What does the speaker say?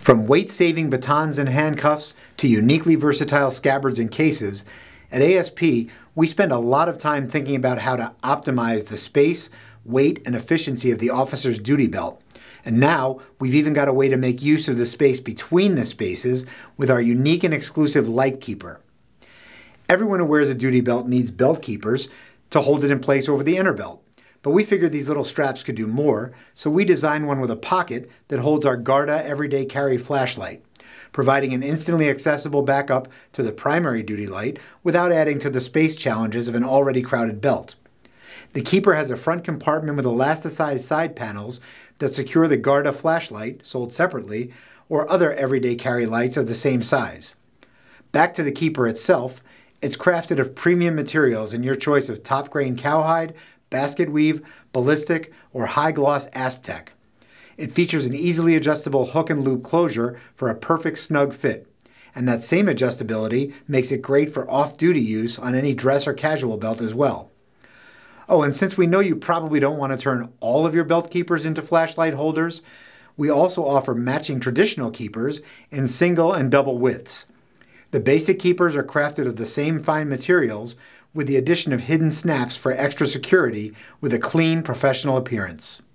From weight-saving batons and handcuffs to uniquely versatile scabbards and cases, at ASP we spend a lot of time thinking about how to optimize the space, weight, and efficiency of the officer's duty belt. And now we've even got a way to make use of the space between the spaces with our unique and exclusive light keeper. Everyone who wears a duty belt needs belt keepers to hold it in place over the inner belt. But we figured these little straps could do more, so we designed one with a pocket that holds our Garda everyday carry flashlight, providing an instantly accessible backup to the primary duty light without adding to the space challenges of an already crowded belt. The keeper has a front compartment with elasticized side panels that secure the Garda flashlight, sold separately, or other everyday carry lights of the same size. Back to the keeper itself, it's crafted of premium materials in your choice of top-grain cowhide, basket weave, ballistic, or high-gloss ASP tech. It features an easily adjustable hook and loop closure for a perfect snug fit. And that same adjustability makes it great for off-duty use on any dress or casual belt as well. Oh, and since we know you probably don't want to turn all of your belt keepers into flashlight holders, we also offer matching traditional keepers in single and double widths. The basic keepers are crafted of the same fine materials with the addition of hidden snaps for extra security with a clean, professional appearance.